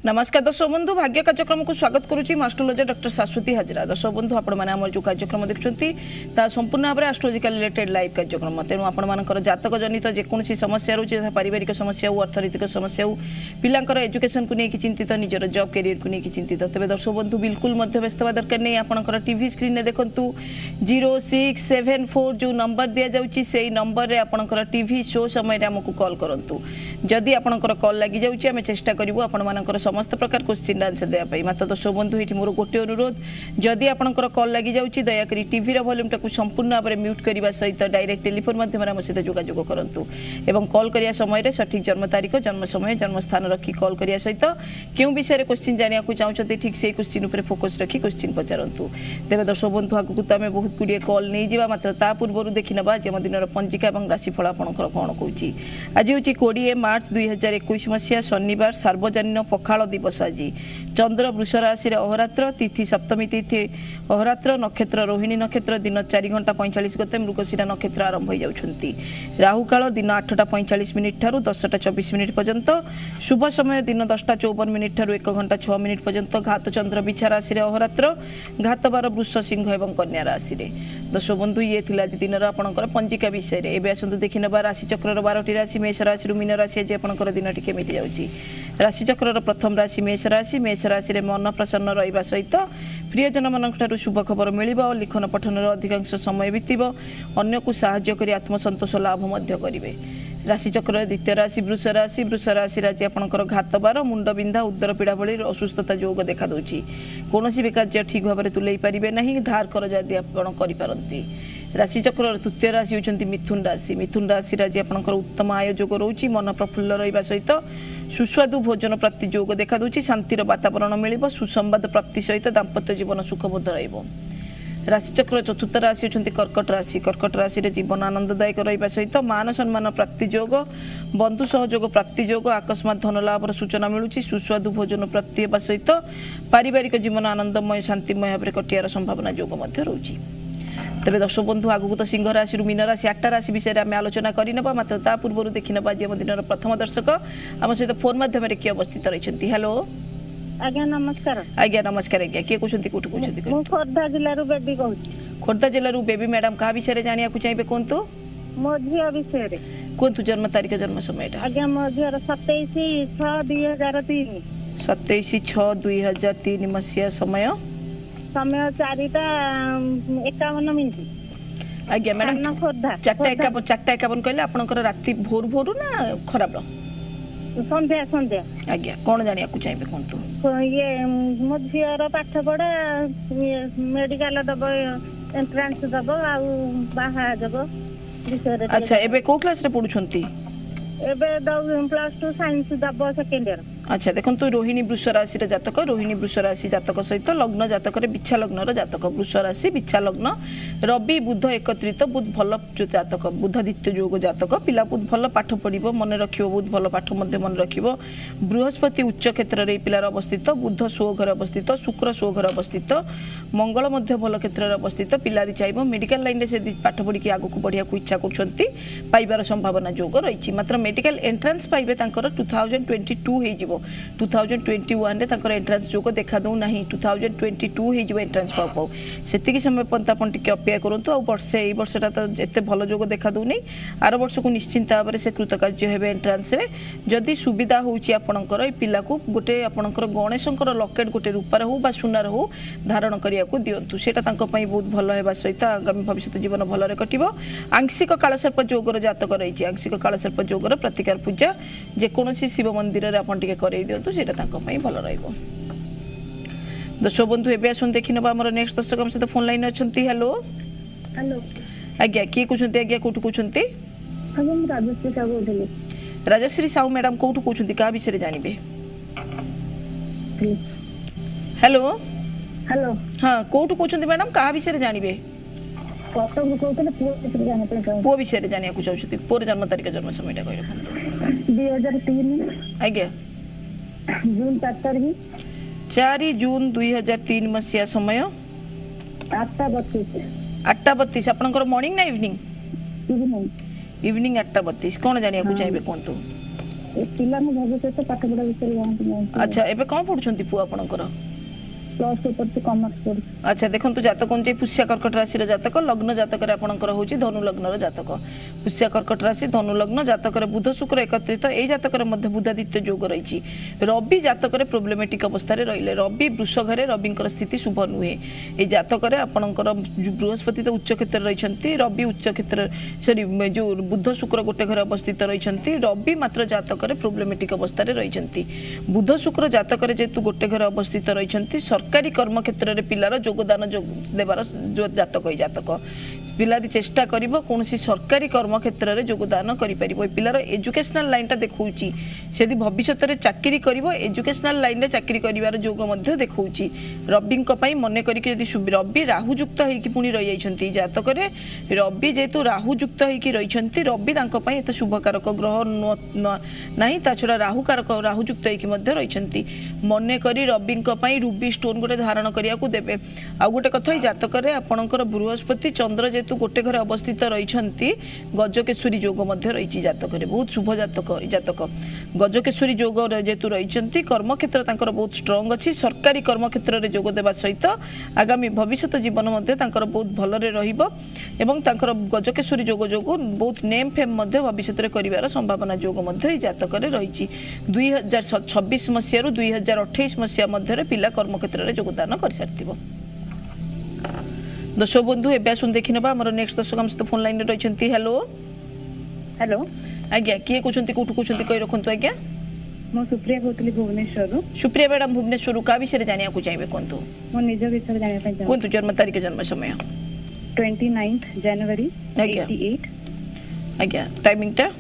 नमस्कार दर्शक बंधु भाग्य कार्यक्रम को स्वागत करुच्ची एस्ट्रोलोजर डॉक्टर शाश्वती हाजरा। दर्शक बंधु आपण मैंने आम जो कार्यक्रम देखुं संपूर्ण भाव में एस्ट्रोलॉजिकल रिलेटेड लाइव कार्यक्रम तेणु आपर जातक जनित जेकोसी समस्या रही पारिवारिक समस्या हो अर्थनैतिक समस्या हो पिलांकर एजुकेशन को लेकिन चिंतित निजर जॉब कैरियर को लेकिन चिंतित तेज दर्शक बंधु बिल्कुल व्यस्त हवा दरकार नहीं आपंकर टीवी स्क्रीन में देखूँ 0674 जो नंबर दि जाऊँगी से नंबर में आपंकर टीवी शो समय आमको कॉल करूँ जदि आपंकर कॉल लगी जाऊँगी आम चेष्टा करूँ आपर समस्त प्रकार क्वेश्चन आंसर देवाई मात्र दर्शक बंधु ये मोर गोटे अनुरोध जदि आपंकर कॉल लगी जाऊँगी दयाकोरी टीवी वॉल्यूम टाक संपूर्ण भाव में म्यूट करने सहित डायरेक्ट टेलीफोन माध्यम आम सहित जोगाजोग करूँ एवं कॉल करने समय सठिक जन्म तारीख जन्म समय जन्म स्थान रखी कॉल करने सहित क्यों विषय क्वेश्चन जाना चाहते ठीक से क्वेश्चन पर फोकस रखी क्वेश्चन पचारतु तेज दर्शक बंधु आगू तो आम बहुत गुड़िए कॉल नहीं जावा मात्र ता पूर्व देखी ना जन्मदिन पंजिका और राशिफल आपंकर कौन कौन आज हूँ 20 मार्च 2021 मसीहा शनिवार सार्वजनीन पखाल दिवस आज चंद्र वृष राशि अहोरात्र तिथि सप्तमी तिथि अहोरात्र नक्षत्र रोहिणी नक्षत्र दिन 4 घंटा 45 गते मृगशिरा नक्षत्र आरंभ हो जाउछंती राहु काल दिन 8टा 45 मिनिट ठारू 10टा 24 मिनिट पर्यंत शुभ समय दिन 10टा 54 मिनिट ठारू 1 घंटा 6 मिनिट पर्यंत घात चंद्र बिछा राशि अहोरात्र घात बार वृष सिंह एवं कन्या राशि दर्शक बंधु ये थिला आज दिन आपंकर पंजिका विषय में एवं आसतु देखी ना राशि चक्र 12टी राशि मेष राशि मीन राशि आज आपंकर दिन टी केमिति जाउची राशि चक्र प्रथम राशि मेष राशि मन प्रसन्न रहा सहित प्रियजन मान शुभ खबर मिल लिखन पठन अधिकांश समय बीतब अन्य को साहाय्य कर आत्मसंतोष लाभ करेंगे राशि चक्र द्वितीय राशि वृष राशि आज आपंकर घात बार मुंड बिंधा उदर पीड़ा भली असुस्थता योग देखा दूची कौन भी कार्य ठीक भाव में तुले पारे ना धार करजा आपंती राशि चक्र तृतीय राशि होती मिथुन राशि आज आपंकर उत्तम आय योग रोचे मन प्रफुल्ल रहा सहित सुस्वादु भोजन प्राप्ति योग देखा दूची शांतिर वातावरण मिल सुसंवाद प्राप्ति सहित दाम्पत्य जीवन सुखबोध राशि चक्र चतुर्थ राशि होती कर्कट राशि जीवन आनंददायक रहा सहित मान सम्मान प्राप्ति योग बंधु सहयोग प्राप्ति योग आकस्मात धन लाभ सूचना मिलूँ सुस्वादु भोजन प्राप्ति सहित पारिवारिक जीवन आनंदमय शांतिमय भाव में कटियार संभावना योग रोचे तेज दर्शक बंधु आगू तो सिंह राशि मीन राशि 8टा राशि विषय में आम आलोचना करना मात्र ता पूर्व देखी ना जन्मदिन प्रथम दर्शक आम सहित फोन माध्यम किए अवस्थित रही हेलो आज्ञा नमस्कार आज्ञा किए कहते कौट कहते खोर्धा जिल्ला बेबी कहूँ खोर्धा जिल्ला बेबी मैडम क्या विषय जाना चाहिए कहतु मो झी विषय कहतु जन्म तारीख जन्म समय आज्ञा मो झीर 27/6/2003 27/6/2003 मसीहा समय 4टा 51 मिनिट आज्ञा मैडम खोर्धा 4टा 51 कहले आपनकर राति भोर भोर ना खराब संध्या संध्या आज्ञा कौन जानिया को चाहिए कहतु ये मो झीर पाठ पढ़ा मेडिकल दब एंट्रांस दब आ बाहा दब विषय अच्छा एबे को क्लास रे पढुछंती एबे +2 साइंस दब सेकेंड ईयर अच्छा देखो तो रोहिणी वृष राशि जातक सहित लग्न जातक बिछा लग्न जातक वृष राशि बिछा लग्न रवि बुध एकत्रित बहुत भल जातक बुधादित्य योग जातक पिला बहुत भल पाठ पढ़ो मन रखियो बहुत भल पाठ मन रखियो बृहस्पति उच्च क्षेत्र में पिलार अवस्थित बुध स्वघर अवस्थित शुक्र स्वघर अवस्थित मंगल भल क्षेत्र में अवस्थित पिला चाहिए मेडिकल लाइन से पाठ पढ़ी आगू बढ़िया इच्छा कर संभावना योग रही मात्र मेडिकल एंट्रांस पाइबे 2022 हो 2021 रे ताकर एंट्रांस जोग देखा दो नहीं 2022 हे जो एंट्रांस पाउ पाउ सेतिकी समय पंतापन टिके अपेक्षा करंतु आ वर्षे ए वर्षटा तो एते भलो जोग देखा दो नहीं आर वर्ष को निश्चिंत भाव से कृतकार्य हेबे एंट्रांस रे जदि सुविधा होउची आपनकर ए पिला को गोटे आपनकर गणेशंकर लॉकेट गोटे रूपार हो बा सुनार हो धारण करिया को दियंतु सेटा तांको पई बहुत भलो हेबा सहित आगामी भविष्य जीवन भलो रे कटिबो आंशिक कालसर्प जोगर जातक रही आंशिक कालसर्प जोगर प्रतिकार पूजा जे कोनोसी शिव मंदिर रे आपन टिके करे दियंतु सेटा तांको पई भलो रहइबो दर्शक बंधु एबे आसन देखि नबा हमर नेक्स्ट दर्शक हम से फोन लाइन अछंती हेलो हेलो आज्ञा की कुछंती आज्ञा कोठु कुछंती हम राजश्री साहू बोलली राजश्री साहू मैडम कोठु कुछंती का विषय जानिबे हेलो हेलो हां कोठु कुछंती मैडम का विषय जानिबे कत कहतले पुओ विषय जानिया को चाहछती पुओ जन्म तारीख जन्म समयटा कहले 2003 आज्ञा जून 4 तारीख 4 जून 2003 मसीहा समय 8:32 आपनकर मॉर्निंग ना इवनिंग इवनिंग इवनिंग 8:32 कौन जानिया को चाहिए कहतु पिला भविष्य पाठ पढ़ा विषय अच्छा एबे कौन पढुछंती पु आपनकर प्लस टू पढ़ते कॉमर्स पढ़ अच्छा देखंतु जातक कोनचे पुष्य कर्कट राशि र जातक लग्न जातक रे आपनकर होची धनु लग्न र जातक पुष्य कर्कट राशि धनु लग्न जातक रे बुध शुक्र एकत्रित ए जातक रे मध्य बुधादित्य योग रहिची रवि जातक रे प्रॉब्लमेटिक अवस्था रे रहिले रवि वृष घरे रविंकर स्थिति शुभ नुहे ए जातक रे आपनकर बृहस्पति तो उच्च क्षेत्र रहिछंती रवि उच्च क्षेत्र सॉरी जो बुध शुक्र गोटे घरे अवस्थित रहिछंती रवि मात्र जातक रे प्रॉब्लमेटिक अवस्था रे रहिछंती बुध शुक्र जातक रे जेतु गोटे घरे अवस्थित रहिछंती सरकारी कर्म क्षेत्र रे पिलार योगदान देवार जो जातक है जातक पिलादी चेष्टा करिवो कोनसी सरकारी कर्म क्षेत्र रे योगदान करि परिबो पिलार एजुकेशनल लाइन ता देखौची सेदी भविष्यत रे चाकरी करिवो एजुकेशनल लाइन रे चाकरी करिवार योग मध्ये देखौची रवि को पई मने करी कि यदि रवि राहु युक्त है कि पुनी रहि जाइछंती जातक रे रवि जेतु राहु युक्त है कि रहिछंती रवि तांको पई एत शुभकारक ग्रह नाही ता छडा राहु कारक राहु युक्त है कि मध्ये रहिछंती मने करी रवि को पई रूबी स्टोन गोटे धारण करिया को देबे आ गोटे कथा जातक रे आपनकर बृहस्पति चंद्र जेतु गोटे घरे अवस्थित रहिछंती गजकेश्वरी योग मध्ये रहिछि जातक रे बहुत शुभ जातक गजकेश्वरी योग जेतु रहिछंती कर्म क्षेत्र तांकर बहुत स्ट्रांग अछि सरकारी कर्म क्षेत्र रे योग देबा सहित आगामी भविष्यत जीवन मध्ये तांकर बहुत भल रे रहिबो एवं तांकर गजकेश्वरी योग बहुत नेम फेम मध्ये भविष्यत रे करिवार संभावना योग मध्ये जातक रे रहिछि 2026 मसिया रु 2028 मसिया मध्ये रे पिला कर्म क्षेत्र रे योगदान कर सारथिबो दर्शक बंधु एबे सुन देखि नबा हमर नेक्स्ट दर्शक हम फोन लाइन रे रहिछंती हेलो हेलो आज्ञा किए कुछंती कोठु कुछंती कहि रखंतु आज्ञा मो सुप्रिया कोतली भुवनेश्वर रु सुप्रिया मैडम भुवनेश्वर का विषय जानिया को चाहिए कोंतु मो निज विषय जानिया पय चाहू कोंतु जन्म तारीख जन्म समय 29th जनवरी आज्ञा 88 आज्ञा टाइमिंग टा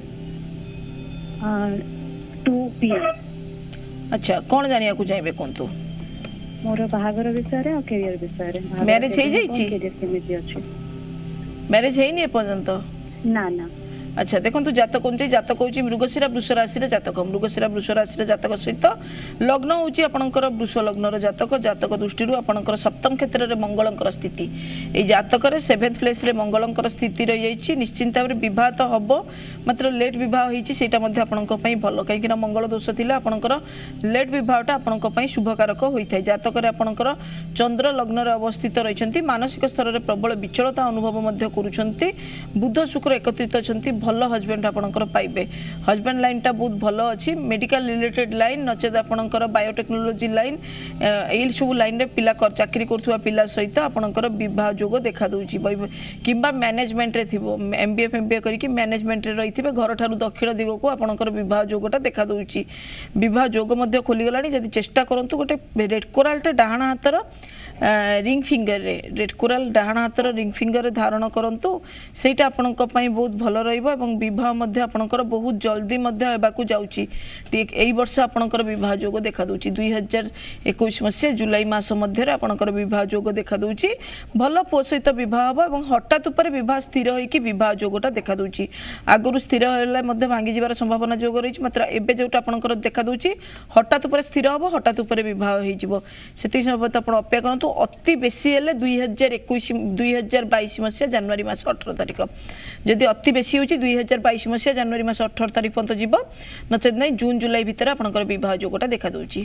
2 PM अच्छा कौन जानिया को चाहिए कोंतु मोर बाहागर विषय रे और करियर विषय रे मैरिज हे जाई छी करियर केमिति अछि मैरिज हे नि पर्यंत ना ना अच्छा देखो जातक होती जातक हूँ मृगशिरा वृष राशि जातक मृगशिरा वृष राशि जातक सहित लग्न हूँ आपंकर वृष लग्न जातक जातक दृष्टि आपंकर सप्तम क्षेत्र में मंगलंकर स्थिति ये जातक 7th प्लेस रे मंगलंकर स्थिति रही निश्चिंत भाव में बह तो हम मात्र लेट बह होती भल कहीं मंगल दोष थी आपंकर लेट बहटा आपण शुभकारक होता है जातक आपंकर चंद्र लग्न अवस्थित रही मानसिक स्तर में प्रबल विचलता अनुभव कर बुध शुक्र एकत्रित अच्छा भल हजबैंड आपंकर पाइबे हजबैंड लाइन टा बहुत भल अच्छी मेडिकल रिलेटेड लाइन नचेत आपंकर बायोटेक्नोलोजी लाइन ये सब लाइन रे पिला चाकरी करथुवा पिला सहित आपंकर विवाह योग देखा दूची किंबा मैनेजमेंट रे थिबो एमबीए एमबीए करके मैनेजमेंट रे रहिथिबे घर ठारू दक्षिण दिग को आपंकर विवाह योगटा देखा दूची विवाह योग मध्य खोली गलानी जदि चेष्टा करंतु गोटे रेड कोरालटे डाहाण हातर रिंग फिंगर रे रेड कोराल डाहाण हातर रिंग फिंगर रे धारण करंतु सेटा आपनक पई बहुत भल रहइबो एवं विवाह मध्य आपनकर बहुत जल्दी मध्य हेबाकू जाउची ठीक एई वर्ष आपनकर विवाह योग देखा दूची 2021 मसिया जुलाई मास मध्य रे आपनकर विवाह योग देखा दूची भल पो सहित विवाह हबो एवं हठात ऊपर विवाह स्थिर होई कि विवाह योगटा देखा दूची आगरु स्थिर होला मध्य भांगी जिवार संभावना योग रही मात्र एबे जोटा आपनकर देखा दूची हठात ऊपर स्थिर हबो हठात ऊपर विवाह होई जिवो सेति समय आपण अपेक्षा करंतु अति बेसी हेले 2022 मसिया जनवरी मास 18 तारिख जदि अति बेसी होची 2022 मसिया जनवरी मास 18 तारिख पर्यंत जीव नचेत नै जून जुलाई भितर आपनकर विवाह योगटा देखा दूची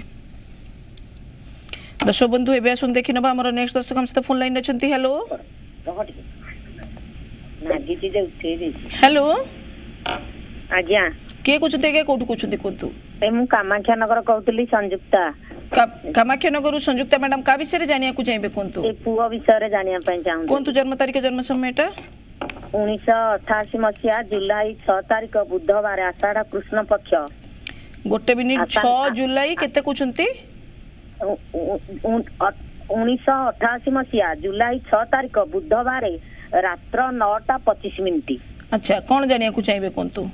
दर्शक बंधु एबे आसन देखि नबा हमर नेक्स्ट दर्शक हम फोन लाइन अछंती हेलो हेलो आज्ञा के कुछ देगे कोठु कुछ देखंतु ए मु कामाख्या नगर कहतली संयुक्ता कामाख्या नगर संयुक्ता मैडम का विषय जानिया को चाहिए कोंतु ए पुओ विषय जानिया पय चाहू कोंतु जन्म तारीख जन्म समयटा 1988 मसिया जुलाई 6 तारिख बुधवार आषाढ़ कृष्ण पक्ष गोटे मिनिट 6 जुलाई केते कुछंती 1988 मसिया जुलाई 6 तारिख बुधवार रात्र 9:25 अच्छा कौन जानिया को चाहिए कोंतु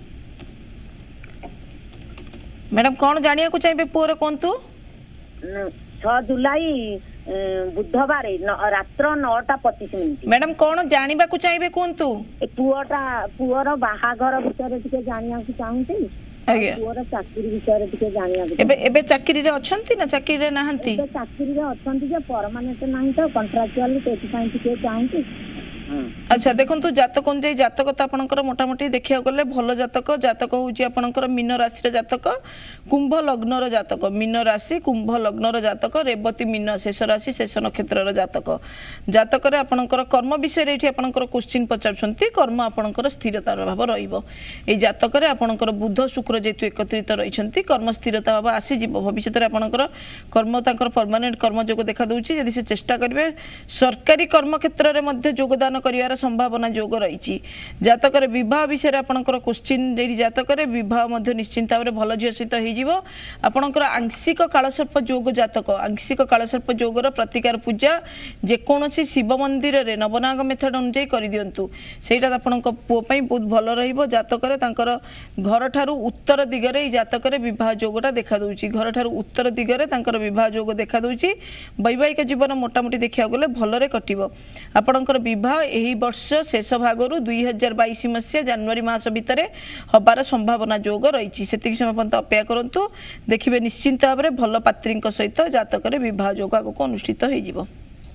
मैडम कौन जानिया को चाहिए पुओर कोंतु 6 जुलाई बुधवार रात्र 9:25 मैडम कौन जानिबा को चाहिए कोंतु ए पुओर बाहाघर विषय टिके जानिया को चाहूची आज्ञा पुओर चाकरी विषय टिके जानिया एबे एबे चाकरी रे अछंती ना चाकरी रे नाहंती चाकरी रे अछंती जे परमानेंट नाही तो कॉन्ट्रैक्चुअल तेति पई टिके चाहूची अच्छा देखंतु जातक अनुଯାयी जातक तो आपनकर मोटामोटी देखिया गले भल जातक जातक होउची आपनकर मीन राशि रे जातक कुंभ लग्न रो जातक मीन राशि कुंभ लग्न रो जातक रेवती मीन शेष राशि शेष नक्षत्र रो जातक जातक रे आपनकर कर्म विषय रे एठी आपनकर क्वेश्चन पचारछंती कर्म आपनकर स्थिरता रो भाव रहिबो ए जातक रे आपनकर बुध शुक्र जेतु एकत्रित रहिछंती कर्म स्थिरता भाव आसी जीव भविष्यत रे आपनकर कर्म तांकर परमानेंट कर्म जोग देखा दउची यदि से चेष्टा करिवे सरकारी कर्म क्षेत्र रे मध्ये योगदान करिवार संभावना जोग रही जातक विवाह विषय आपनकर क्वेश्चन देरी जातक विवाह मध्ये निश्चिंत भाव भल झील सहित हो आपनकर आंशिक कालसर्प जोग जातक आंशिक कालसर्प जोगर प्रतिकार पूजा जेकोसी शिव मंदिर रे नवनाग मेथड अनुଯାयी कर दियंतु सेटा आपनक पुओ पई बहुत भल रहिबो जातक घर ठारू उत्तर दिगरे जातक विवाह जोगटा देखा दउची घर ठारू उत्तर दिगरे तांकर विवाह जोग देखा दउची वैवाहिक जीवन मोटामोटी देखिया गले भलरे कटिबो आपनकर विवाह एही वर्ष शेष भागरु 2022 मसिया जनवरी मास भितरे हबार संभावना जोग रही से समय पर्यंत अपेक्षा करंतु देखिबे निश्चिंत भाव में भल पात्री सहित जातक विवाह जोग आगक अनुष्ठित हो जिवो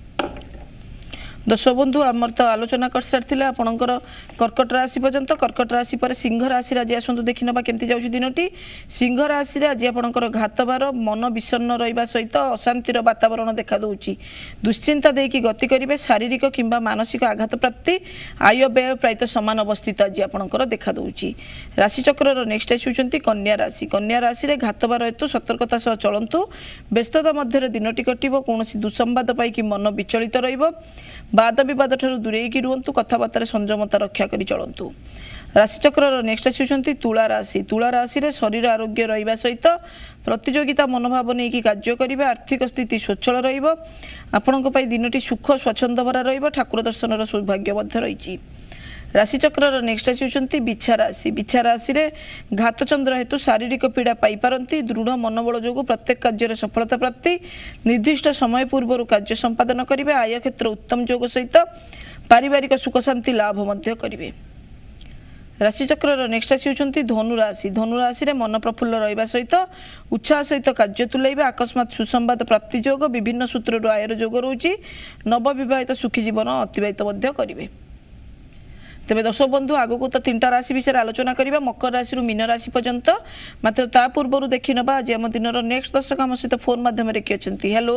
दर्शक बंधु आमर तो आलोचना कर सारी आपणकर कर्कट राशि पर्यंत कर्कट राशि पर सिंह राशि आज आसतु देखी ना केमती जाऊँ दिनटी सिंह राशि आज आपणकर घातबार मन विषन्न रहा सहित अशांतिर वातावरण देखा दूची दुश्चिंता देकी गति करेंगे शारीरिक किंबा मानसिक आघात प्राप्ति आय व्यय प्रायत समान अवस्थित आज आपणकर देखा दूची राशिचक्र नेक्स्ट आसुंच कन्या राशि रे घातबार हेतु सतर्कता सह चलतु व्यस्तता मध्य दिनटी कटिबो कौन दुसंवाद पाई मन विचलित रहिबो वाद विवाद ठारू दूरेकी रुहतु कथबार्ता संयमता रक्षा करी चलतु राशिचक्र नेक्स्ट आसुंच तुला राशि रे शरीर आरोग्य रहिबा सहित प्रतियोगिता मनोभाव नहीं कार्य करेंगे आर्थिक स्थिति स्वच्छल रहिबो आपणक पई दिनटी सुख स्वच्छंद भरा रहिबो ठाकुर दर्शन सौभाग्य मध्य रही राशिचक्र नेक्स्ट आसुंच बिछा राशि रे घातचंद्र हेतु शारीरिक पीड़ा पाई पारंती दृढ़ मनोबल जोगु प्रत्येक कार्य सफलता प्राप्ति निर्दिष्ट समय पूर्व कार्य संपादन करेंगे आय क्षेत्र उत्तम जोग सहित पारिवारिक सुख शांति लाभ मध्य करेंगे राशिचक्र नेक्स्ट आसुंच धनु राशि रे मन प्रफुल्ल रहिबा सहित उत्साह सहित कार्य तुलाइबे अकस्मात सुसंवाद प्राप्ति जोग विभिन्न सूत्र आयर जोग रोची नवविवाहित सुखी जीवन अतिबाहित मध्य करेंगे तेज दर्शक बंधु आगक तो 3टा राशि विषय आलोचना करबा मकर राशि रु मीन राशि पर्यंत मात्र ता पूर्व देखि नबा आज आम दिन नेक्स्ट दर्शक आम सहित फोन माध्यम किए अछंती हेलो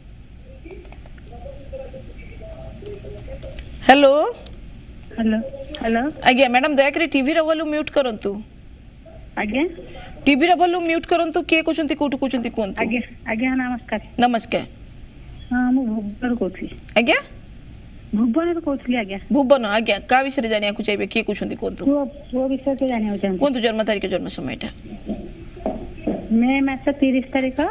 हेलो हेलो हेलो आज्ञा मैडम दयाकरी टीवी रो वॉल्यूम म्यूट करंतु आज्ञा टीवी रो वॉल्यूम म्यूट करंतु के कोचंती कोठु कोचंती कोंतु आज्ञा आज्ञा नमस्कार नमस्कार हां मु भुवन कोथि आज्ञा भुवन कोथि आज्ञा भुवन आज्ञा का विषय जानिया को चाहिए के कोचंती कोंतु वो विषय के जानिया चाहूँ कोंतु जन्म तारीख जन्म समयटा मई मास 30 तारीख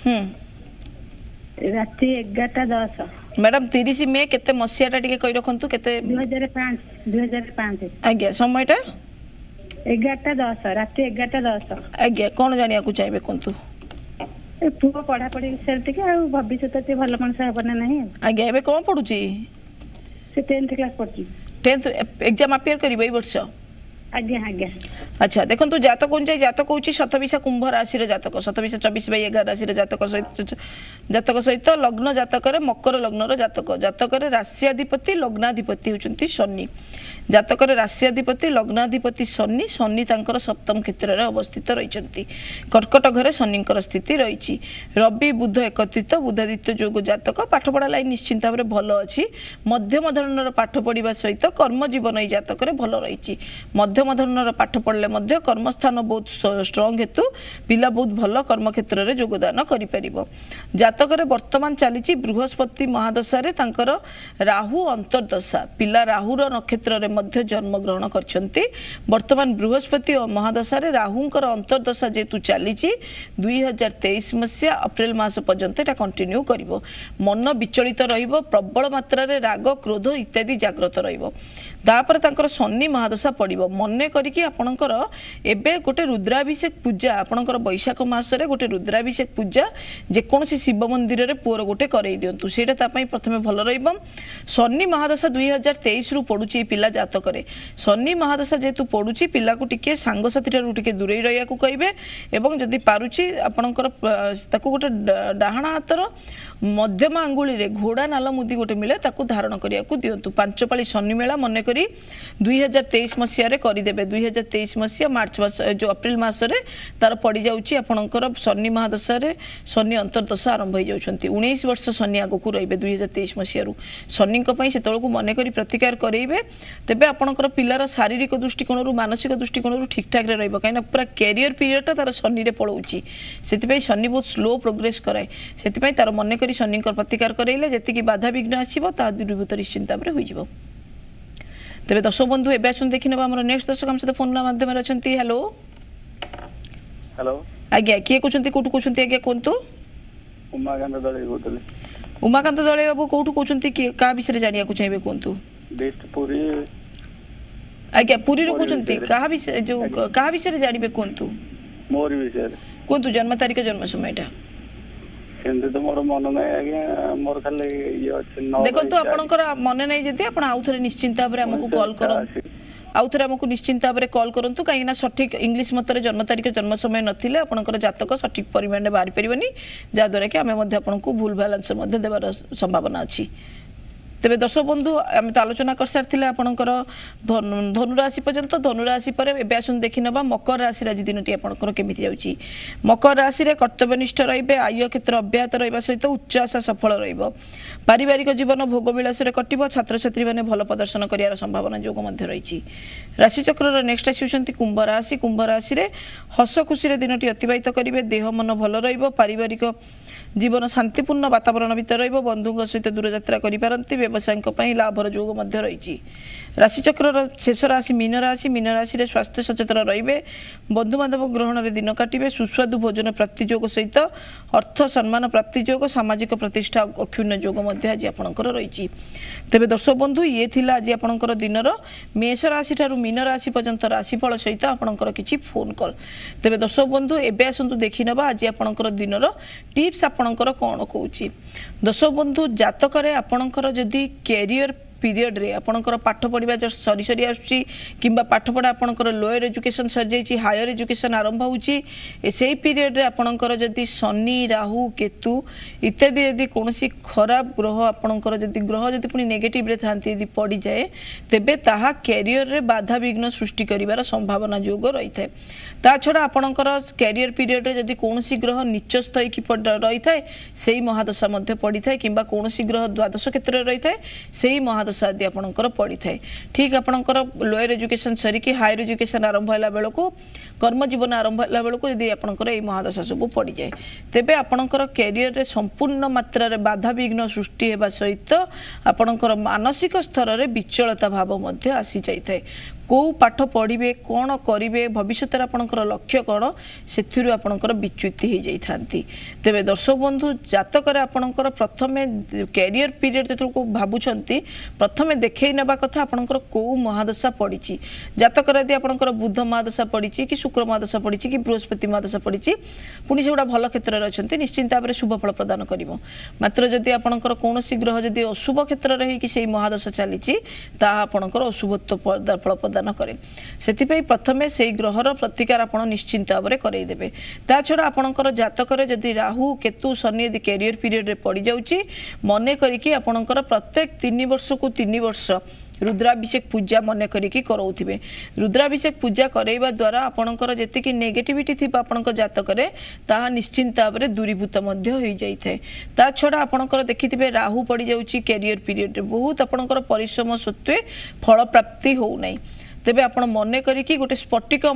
राति 11:10 मैडम 30 मे केते मसियाटा टिके कहि रखंतु केते 2005 आज्ञा समयटा 11:10 राति 11:10 आज्ञा कोन जानिया को चाहिए कोंतु ए पुओ पढ़ा पढ़ी विषय टिके आ भविष्यत ते भल मनुष्य हबना नहीं आज्ञा एबे कोन पढुची से 10th क्लास पढ़ी 10th एग्जाम अपियर करिबो ए वर्ष आज्ञा आज्ञा अच्छा देखो जातक अनुଯାयी जातक हूँ शतविशा कुंभ राशि जातक शतविशा 24/11 राशि जातक सहित लग्न जातक मकर लग्न जातक जातक राशियाधिपति लग्नाधिपति होती शनि जातक राशियाधिपति लग्नाधिपति शनि शनि तांकर सप्तम क्षेत्र में अवस्थित रही कर्कट घरे शनिंकर स्थिति रही रवि बुध एकत्रित बुधादित्य जोग जातक पाठपढ़ा लाइन निश्चिंत भाव भल अच्छी मध्यम धरणर पाठ पढ़ा सहित कर्म जीवन ये जातक भल रही मध्यम धरणर पाठ पढ़ले कर्मस्थान बहुत स्ट्रंग हेतु पिला बहुत भल कर्म क्षेत्र में योगदान कर जातक वर्तमान चली बृहस्पति महादशा राहु अंतर्दशा पिला राहुर नक्षत्र में जन्म ग्रहण करछंती वर्तमान बृहस्पति और महादशा राहुंकर अंतर्दशा जेतु चली 2023 मसिया अप्रैल मास पर्यंत एटा कंटिन्यू करिवो मन विचलित रहिबो प्रबल मात्रा रे राग क्रोध इत्यादि जागृत रहिबो तापर तांकर शनि महादशा पड़िबो मने करिकि आपणकर एबे गोटे रुद्राभिषेक पूजा आपणकर बैशाख मासरे गोटे रुद्राभिषेक पूजा जेकोसी शिव मंदिर रे पुअर गोटे करई दियंतु सेटा ता पई प्रथमे भल रहिबो शनि महादशा 2023 रु पडुची पिला जातक रे शनि महादशा जेतु पडुची पिला को टिके सांग साथी ठारू टिके दूरे रहिया को कहिबे एवं जदि पारुची आपणकर ताकू गोटे डाहाणा हातर मध्यम आंगुली रे घोड़ा नाल मुदी गोटे मिले ताकू धारण करिया को दियंतु पांच पाली शनि मेला मने करी 2023 मसिया रे करि देबे 2023 मसिया मार्च मास जो अप्रैल मास रे तार पड़ी जाउची आपणकर शनि महादशा रे शनि अंतर्दशा आरंभ हो जाउछंती 19 वर्ष शनि आगो को रहिबे 2023 मसिया रु शनि को पई सेतळ को मने करी प्रतिकार करैबे तेबे आपणकर पिलार शारीरिक दृष्टिकोण रु मानसिक दृष्टिकोण रु ठीक ठाक रे रहइबो काइना पूरा कैरियर पीरियड ता तार शनि रे पळौची सेति पई शनि बहुत स्लो प्रोग्रेस कराय सेति पई तार मने करी शनि को प्रतिकार करैले जेति की बाधा विघ्न आसीबो ता दूरीभूत निश्चिंत भाबरे होई जिवो तेबे दर्शक बंधु एबे आसन देखिनबा हमर नेक्स्ट दर्शक हम से फोन माध्यम रे अछंती हेलो हेलो आज्ञा किए कहउछंती कोठु कहउछंती आज्ञा कोंतु उमाकांत दळे बोतले उमाकांत दळे बाबू कोठु कहउछंती कि का विषय जानिया को चाहिबे कोंतु बेस्ट पूरी आज्ञा पूरी रो कहउछंती का विषय जो का विषय जानिबे कोंतु मोर विषय कोंतु जन्म तारीख जन्म समयटा सेंते तो मोर मन नै आज्ञा मोर खाली ये अछि देखो तो आपनकर मन नै जति आपण आउथरे निश्चिंत भाबरे हमकु कॉल करन आउथरे हमकु निश्चिंत भाबरे कॉल करंतु काईना सठिक इंग्लिश मतरे जन्म तारीख जन्म समय नथिले आपनकर जातक सठिक परिमाण रे बाहर परिबनी जा द्वारा कि हमें मध्ये आपनकु भूल भाल आंसर मध्ये देबार संभावना अछि तेबे दर्शक बंधु आम तो आलोचना कर सारी आपणकर धनुराशि पर्यंत धनुराशि पर एबे आसन देखि नबा मकर राशि आज दिनटी आपणकर केमिति जाउची मकर राशि रे कर्तव्यनिष्ठ रहिबे आय क्षेत्र अव्याहत रहिबा सहित उच्च आशा सफल रहिबो पारिवारिक जीवन भोग विलास रे कटिबो छात्र छात्री माने भल प्रदर्शन करियार संभावना जोग मध्ये रहिची राशि चक्र रो नेक्स्ट आछुचंती कुंभ राशि रे हस खुशी रे दिनटी अतिबाहित करिवे देह मन भल रहिबो पारिवारिक जीवन शांतिपूर्ण वातावरण भितर रहिबो बंधुଙ୍କ सहित दूर यात्रा करि पारंती व्यवसायिक पई लाभर जोग मध्ये रहिची राशि चक्र शेष राशि मीन राशि रे स्वास्थ्य सचेतन रहिबे बंधु बांधव ग्रहण रे दिन काटिबे सुस्वादु भोजन प्राप्ति जोग सहित अर्थ सम्मान प्राप्ति जोग सामाजिक प्रतिष्ठा अक्षुण्ण जोग मध्ये आज आपनकर रहिची तेबे दर्शक बंधु ये थिला आज आपनकर दिनर मेष राशि ठारू मीन राशि पर्यंत राशिफल सहित आपनकर किछि फोन कॉल तेबे दर्शक बंधु एबे आसंतु देखिनबा आज आपनकर दिनर टिप्स आपनकर कोन कहूची दर्शक बंधु जातक रे आपनकर जदी कैरियर पीरियड रे आपनकर पाठ पढ़िबा जो सरी सरी आछि किबा पाठ पढ़ा आपनकर लोअर एजुकेशन सर जाइछि हायर एजुकेशन आरंभ होउछि सेही पीरियड रे आपनकर जदी शनि राहु केतु इत्यादि यदि कोनोसी खराब ग्रह आपनकर जदी ग्रह जदी पुनी नेगेटिव रे थांती यदि पड़ी जाए तेबे ताहा कैरियर रे बाधा विघ्न सृष्टि करिवार संभावना जोग रही थाए ता छडा आपनकर कैरियर पीरियड रे जदी कोनोसी ग्रह नीच स्थायी की रही थाए सेही महादशा मध्ये पड़ी थाए किबा कोनोसी ग्रह द्वादश क्षेत्र रे रही थाए सेही महादशा आदि आपनकर पड़ी थाए ठीक आपनकर लोअर एजुकेशन सरी कि हायर एजुकेशन आरंभ होला बेल को कर्म जीवन आरंभ होला बेल को यदि आपनकर एही महादशा सब पड़ी जाए तेबे आपनकर कैरियर रे संपूर्ण मात्रा रे बाधा विघ्न सृष्टि हेबा सहित आपनकर मानसिक स्तर रे विचलता भाव मध्ये आसी जाय थाए को पाठ पढ़िबे कोन करिवे भविष्य आपनकर लक्ष्य कोन सेथिरु आपनकर विच्युति हो जाई थांती तेबे दर्शक बंधु जातक रे आपनकर प्रथमे कैरियर पीरियड जतो को भाबुछंती प्रथमे देखै नेबा कथा आपनकर को महादशा पड़ीची जातक रे यदि आपनकर बुध महादशा पड़ीची कि शुक्र महादशा पड़ीची कि बृहस्पति महादशा पड़ीची पुनी सेउडा भल क्षेत्र रे अछंती निश्चिंत भाबरे शुभ फल प्रदान करिवो मात्र जदि आपनकर कोनोसी ग्रह जदि अशुभ क्षेत्र रे कि सेही महादशा चलीची ता आपनकर अशुभत्व फल प्रदान करे सेति प्रथमे से ग्रहर प्रतिकार आपण निश्चिंत भाव करई देबे ता छडा आपणकर जातक रे जदि राहु केतु शनि यदि कैरियर पीरियड रे पड़ी जाउची मने करिकि आपणकर प्रत्येक 3 वर्ष को 3 वर्ष रुद्राभिषेक पूजा मन करिकि करौथिबे रुद्राभिषेक पूजा करैबा द्वारा आपणकर जेतिकि नेगेटिविटी थिबा आपणक जातक रे ताहा निश्चिंत भाबरे दूरीभूत मध्य होई जाई थाए ता छडा आपणकर देखिथिबे राहु पड़ी जाउची कैरियर पीरियड रे बहुत आपणकर परिश्रम सत्वे फल प्राप्ति हो नै तेबे आपण मने करिकि गोटे स्फटिक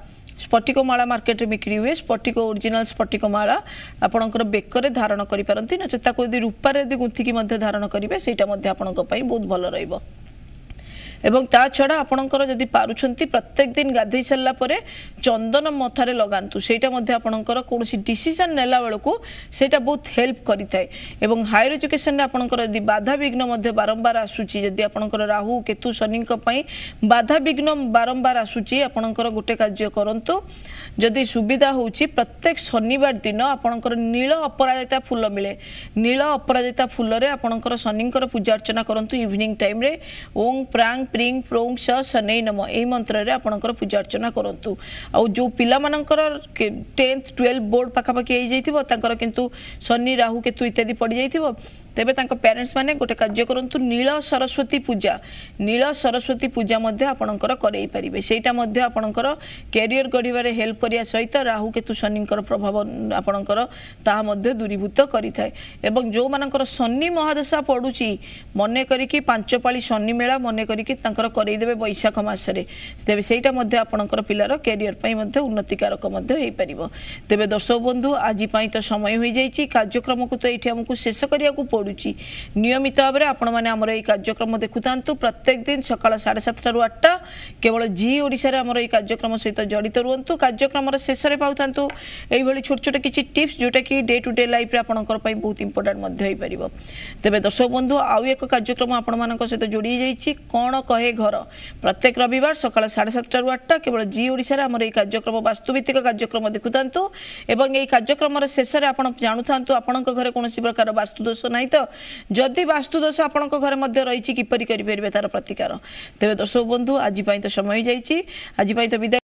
माला मार्केट रे बिक्री हुए स्फटिक ओरिजिनल स्फटिक माला आपणकर बेकर धारण करि पारंती न चेता को यदि रूपा रे यदि गुंथि की मध्य धारण करिवे सेटा मध्य आपणक पई बहुत भल रहइबो एवं ता छड़ा आपणकर जदि पारुछंती प्रत्येक दिन गाधई सारला परे चंदन मथारे लगांतु सेटा मध्ये आपणकर कोनोसी डिसीजन नेला बेलको सेटा बहुत हेल्प करिथाय एवं हायर एजुकेशन रे आपणकर यदि बाधा विघ्न मध्ये बारंबार आसुची जदि आपणकर राहु केतु शनिक पई बाधा विघ्न बारंबार आसुची आपणकर गोटे कार्य करंतु जदि सुविधा होउची प्रत्येक शनिवार दिन आपणकर नील अपराजिता फूल मिले नील अपराजिता फूल रे आपणकर शनिकर पूजा अर्चना करंतु इवनिंग टाइम रे ओं प्रांग प्रिंग प्रोंग श शनै नमः एई मंत्र रे आपणकर पूजा अर्चना करंतु आ जो पिला मानकर 10th 12 बोर्ड पाखा पाखी होई जाइथिबो तांकर किंतु शनि राहु केतु इत्यादि पड़ी जाइथिबो तेबे तांको पेरेंट्स माने गोटे कार्य करंतु नील सरस्वती पूजा मध्ये आपणकर करई परिबे सेटा मध्ये आपणकर कैरियर गढिबारे हेल्प करिया सहित राहु केतु शनिकर प्रभाव आपणकर ता मध्ये दूरीभूत करिथाय एवं जो मानकर शनि महादशा पडुची मने करी कि 5 पाळी शनि मेला मने करी कि तांकर करई देबे वैशाख मास रे तेबे सेटा मध्ये आपणकर पिलार कैरियर पई मध्ये उन्नतिकारक मध्ये होई परिबो तेबे दर्शक बंधु आजि पई तो समय होई जाईची कार्यक्रम को तो एठी हमकु शेष करिया को नियमित भाव में आपण मैंने आमर कार्यक्रम देखुता प्रत्येक दिन सकाल 7:30 रु 8 केवल जी ओडिशा रे आमर कार्यक्रम सहित जड़ित रुहतु कार्यक्रम शेष में पाता यही छोट छोट किसी टिप्स जोटा कि डे टू डे लाइफ आपंकर बहुत इंपोर्टाट तेज दर्शक बंधु आउ एक कार्यक्रम आपण मान सहित जोड़ी जाइए कौन कहे घर प्रत्येक रविवार सकाल 7:30 रु 8 केवल जी ओडिशा रे आमर ये कार्यक्रम वास्तुभित्तिक कार्यक्रम देखुता एवं यही कार्यक्रम शेष में आप जानूता आपण घर कौन प्रकार वास्तुदोष नहीं तो जदि वास्तुदोष आपण घर मध्य रही किपरि करि परिबे तार प्रतिकार तेज दर्शक बंधु आज तो समय हो जाइए आज तो विदाय।